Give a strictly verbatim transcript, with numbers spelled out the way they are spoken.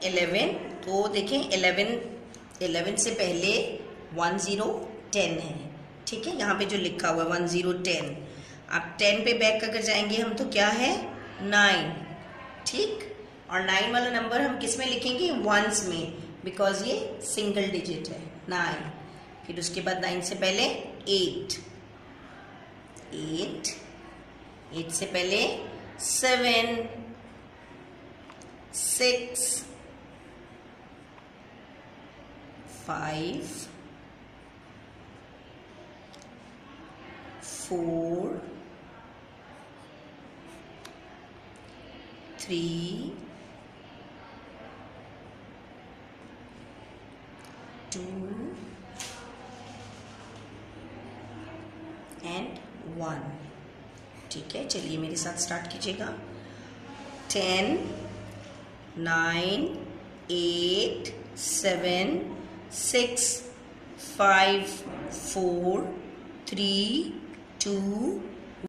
Eleven, तो देखें eleven eleven से पहले वन ज़ीरो टेन है, ठीक है, यहाँ पे जो लिखा हुआ है वन ज़ीरो टेन। अब टेन पे बैक अगर जाएंगे हम तो क्या है नाइन, ठीक, और नाइन वाला नंबर हम किस में लिखेंगे वंस में, बिकॉज ये सिंगल डिजिट है नाइन। फिर उसके बाद नाइन से पहले एट, एट एट से पहले seven, six, five, four, three, two and one, ठीक है। चलिए मेरे साथ स्टार्ट कीजिएगा। Ten, nine, eight, seven, six, five, four, three, to